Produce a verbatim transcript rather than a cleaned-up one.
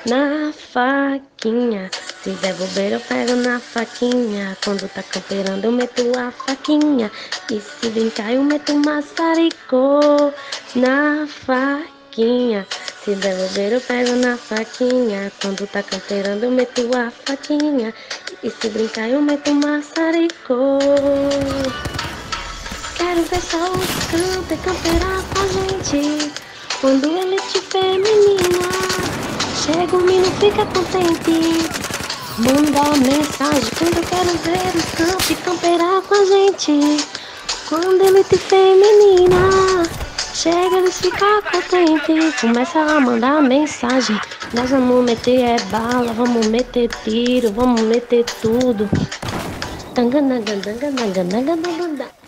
na faquinha. Se der bobeira eu pego na faquinha. Quando tá camperando eu meto a faquinha. E se brincar eu meto um maçarico na faquinha. Se der bobeira eu pego na faquinha. Quando tá camperando eu meto a faquinha. E se brincar eu meto um maçarico. Quero ver só o camper camperar com a gente. Quando ele te vê, menina, chega o menino, fica contente. Manda mensagem quando eu quero ver o camp camperar com a gente. Quando ele te vê, menina, chega ele fica contente. Começa a mandar mensagem. Nós vamos meter é bala, vamos meter tiro, vamos meter tudo. Tangananga, tangananga, tangananga.